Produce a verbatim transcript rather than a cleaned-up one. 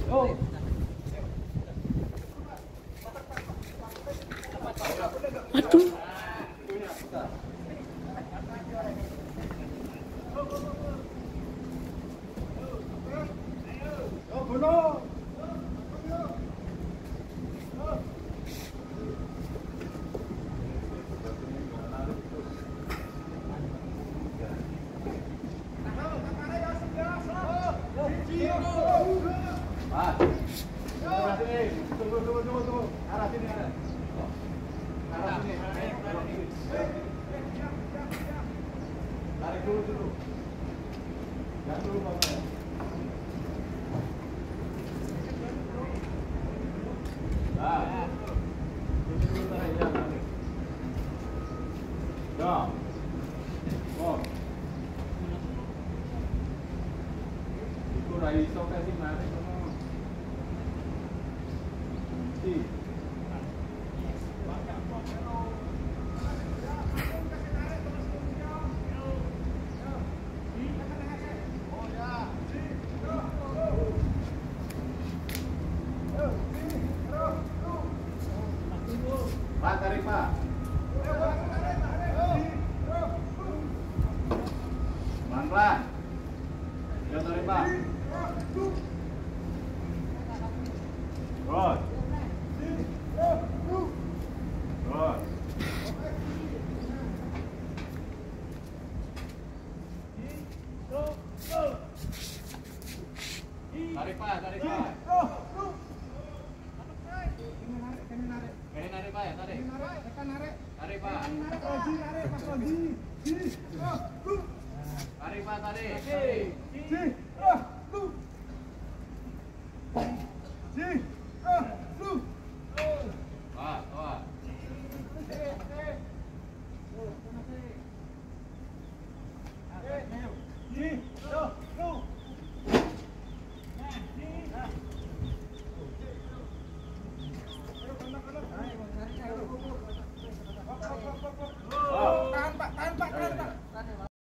Oh. Aduh. Oh, Bono. Tunggu, tunggu, tunggu, tunggu. Arah sini, arah. Arah sini. Tarik dulu, dulu. Jangan dulu, Pak. Nah. Dulu tarik, ya, tarik. Ya. Oh. Itu raiso kasih narik. Pak, tarik Pak. Pelan-pelan. Ya, tarik Pak. Good. Good. Tarik Pak, tarik Pak. Ini narik Pak ya, tarik. Tarik Pak. Tarik Pak, tarik.